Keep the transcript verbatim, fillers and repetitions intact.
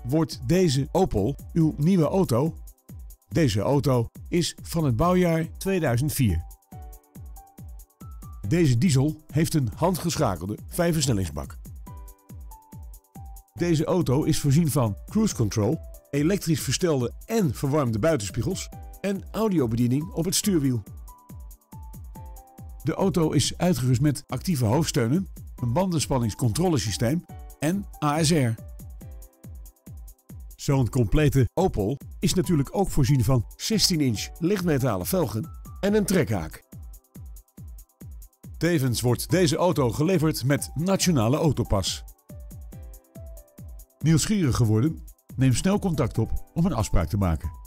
Wordt deze Opel uw nieuwe auto? Deze auto is van het bouwjaar tweeduizend vier. Deze diesel heeft een handgeschakelde vijfversnellingsbak. Deze auto is voorzien van cruise control, elektrisch verstelde en verwarmde buitenspiegels en audiobediening op het stuurwiel. De auto is uitgerust met actieve hoofdsteunen, een bandenspanningscontrolesysteem en A S R. Zo'n complete Opel is natuurlijk ook voorzien van zestien inch lichtmetalen velgen en een trekhaak. Tevens wordt deze auto geleverd met Nationale Autopas. Nieuwsgierig geworden? Neem snel contact op om een afspraak te maken.